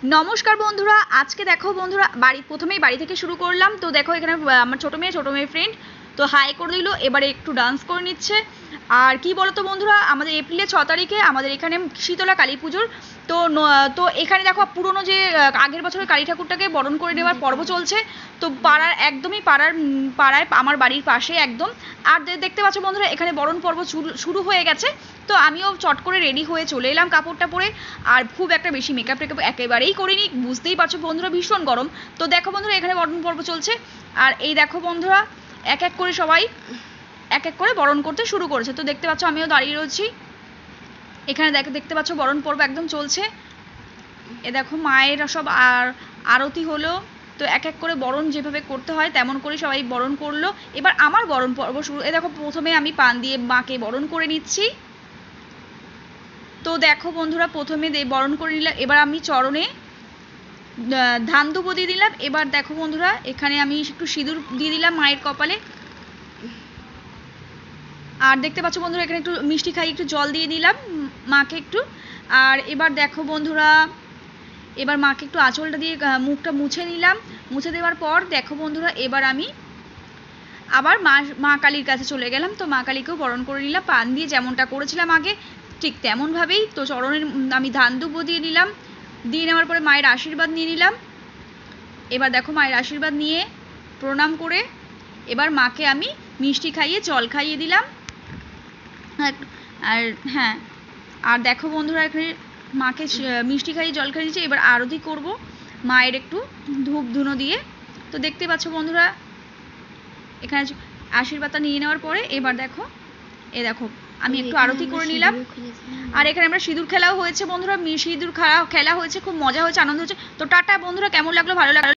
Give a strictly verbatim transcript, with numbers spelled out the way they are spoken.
নমস্কার বন্ধুরা, আজকে দেখো বন্ধুরা বাড়ি প্রথমেই বাড়ি থেকে শুরু করলাম। তো দেখো এখানে আমার ছোটো মেয়ে ছোটো মেয়ে ফ্রেন্ড তো হাই করে দিল, এবারে একটু ডান্স করে নিচ্ছে। আর কি বলো তো বন্ধুরা, আমাদের এপ্রিলের ছ তারিখে আমাদের এখানে শীতলা কালী পুজোর তো তো এখানে দেখো পুরনো যে আগের বছরের কালী ঠাকুরটাকে বরণ করে নেওয়ার পর্ব চলছে। তো পাড়ার একদমই পাড়ার পাড়ায় আমার বাড়ির পাশে একদম। আর দেখতে পাচ্ছ বন্ধুরা এখানে বরণ পর্ব শুরু হয়ে গেছে। তো আমিও চট করে রেডি হয়ে চলে এলাম কাপড়টা পরে। আর খুব একটা বেশি মেকআপ টেকআপ একেবারেই করিনি, বুঝতেই পারছো বন্ধুরা ভীষণ গরম। তো দেখো বন্ধুরা এখানে বরণ পর্ব চলছে। আর এই দেখো বন্ধুরা এক এক করে সবাই এক এক করে বরণ করতে শুরু করেছে। তো দেখতে পাচ্ছ আমিও দাঁড়িয়ে রয়েছি এখানে, দেখো দেখতে পাচ্ছ বরণ পর্ব একদম চলছে। এ দেখো মায়ের সব আর আরতি হলো। তো এক এক করে বরণ যেভাবে করতে হয় তেমন করে সবাই বরণ করলো। এবার আমার বরণ পর্ব শুরু। এ দেখো প্রথমে আমি পান দিয়ে মাকে বরণ করে নিচ্ছি। তো দেখো বন্ধুরা প্রথমে বরণ করে নিলাম, এবার আমি চরণে ধান দুব্বো দিয়ে দিলাম। এবার দেখো বন্ধুরা এখানে আমি একটু সিঁদুর দিয়ে দিলাম মায়ের কপালে। আর দেখতে পাচ্ছ বন্ধুরা এখানে একটু মিষ্টি খাই একটু জল দিয়ে দিলাম মাকে একটু। আর এবার দেখো বন্ধুরা এবার মাকে একটু আঁচলটা দিয়ে মুখটা মুছে নিলাম। মুছে দেওয়ার পর দেখো বন্ধুরা এবার আমি আবার মা মা কালীর কাছে চলে গেলাম। তো মা কালীকেও বরণ করে নিলাম পান দিয়ে, যেমনটা করেছিলাম আগে ঠিক তেমনভাবেই। তো চরণের আমি ধান দুব্বো দিয়ে নিলাম, দিয়ে নেওয়ার পরে মায়ের আশীর্বাদ নিয়ে নিলাম। এবার দেখো মায়ের আশীর্বাদ নিয়ে প্রণাম করে এবার মাকে আমি মিষ্টি খাইয়ে জল খাইয়ে দিলাম। আর হ্যাঁ, আর দেখো বন্ধুরা এখানে মাকে মিষ্টি খাইয়ে জল খাইয়ে দিয়েছি। এবার আরতি করব মায়ের একটু ধূপ ধুনো দিয়ে। তো দেখতে পাচ্ছ বন্ধুরা এখানে আশীর্বাদটা নিয়ে নেওয়ার পরে এবার দেখো এ দেখো আমি একটু আরতি করে নিলাম। আর এখানে আমরা সিঁদুর খেলাও হয়েছে বন্ধুরা, সিঁদুর খেলা খেলা হয়েছে, খুব মজা হয়েছে, আনন্দ হয়েছে। তো টাটা বন্ধুরা, কেমন লাগলো ভালো লাগলো।